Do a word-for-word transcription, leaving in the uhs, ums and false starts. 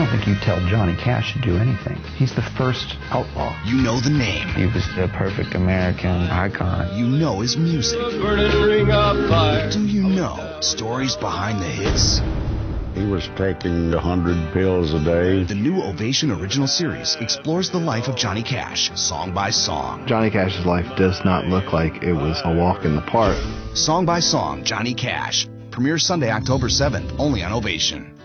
don't think you tell Johnny Cash to do anything. He's the first outlaw. You know the name. He was the perfect American icon. You know his music. Do you know stories behind the hits? He was taking a hundred pills a day. The new Ovation original series explores the life of Johnny Cash, song by song. Johnny Cash's life does not look like it was a walk in the park. Song by song, Johnny Cash. Premieres Sunday, October seventh, only on Ovation.